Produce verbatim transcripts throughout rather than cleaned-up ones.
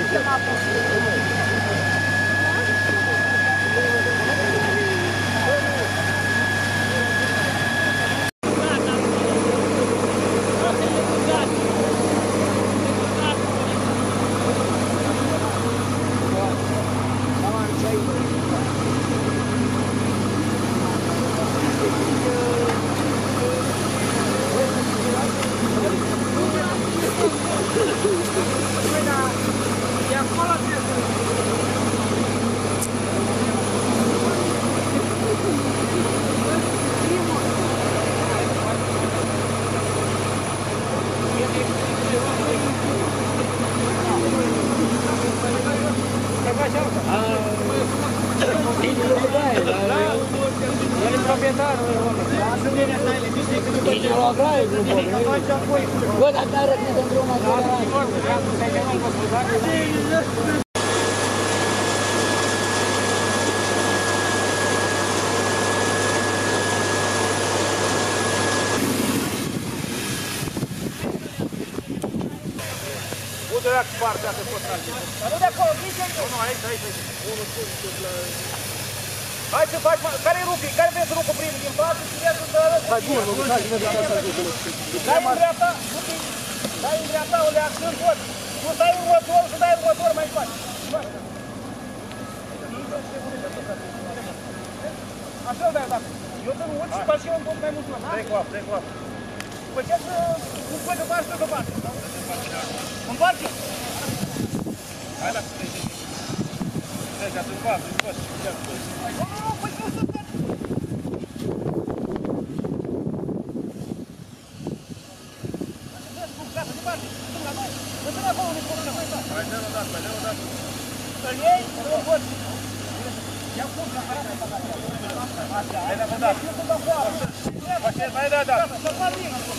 Bă, dar n-ai răcnit într-o materială. Unde era partea de potrage? Dar nu de acolo, nici de acolo. Nu, aici, aici, aici. Unul sunt la... Hai să faci, care-i rupii? Care vreți rupul primul? Din față și restul de arăt? Hai, bun, nu, hai să vedem asta rupul. Dai în dreapta, rupii. Dai în dreapta, o leac în tot. Tu dai următor și dai următor mai faci. Așa-l dai odată. Eu te urc și faci și eu un punct mai mult. Trei cu apă, trei cu apă. Făceți un păi de parte pe de parte. Împarte! Hai la trece. Trece, atunci va, atunci va și chiar cu ăsta. Nu, nu, nu, păi nu sunt toate. Gata, departe, stânga, noi. Stânga acolo, nu-i problemă, mai tare. Hai, dă-l odată, mai dă-l odată. Să-l iei, să-l văd. Ia cum, că arată pe care. Așa, hai dă-l odată. Eu sunt afoară. Mai dă odată. Să-l fac bine acolo.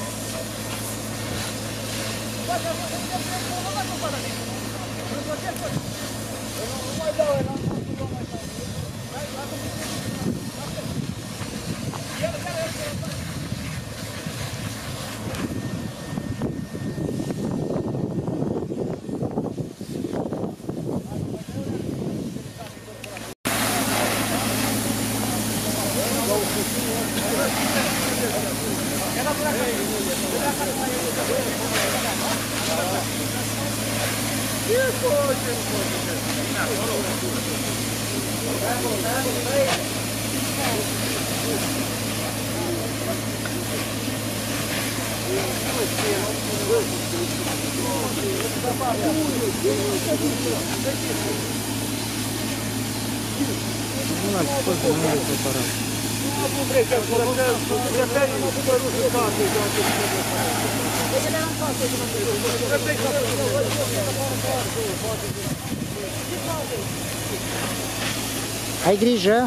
Nu l-am spus, nu l-am preparat. Nu vrei să-l curățăm, curățăm, nu vă ruși în casă. Ai grijă!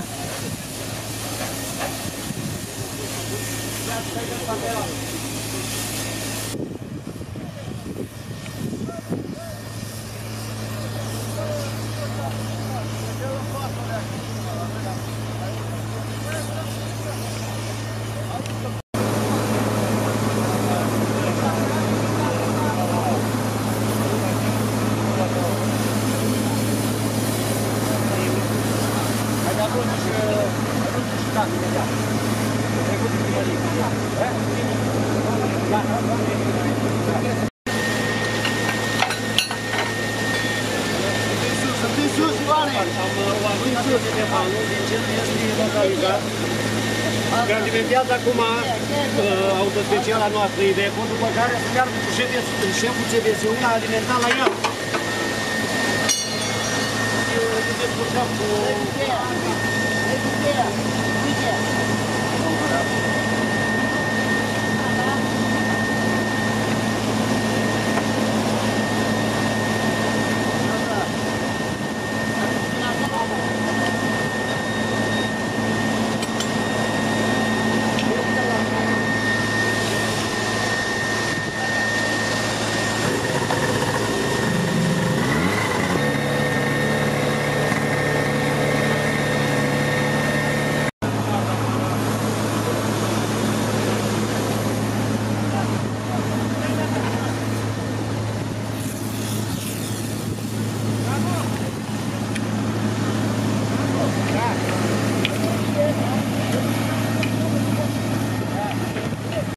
Garantimentează acum autospeciala noastră I D E C-ul, după care să meargă cu șeful C V S-ul alimentat la el. Ne descurcăm cu...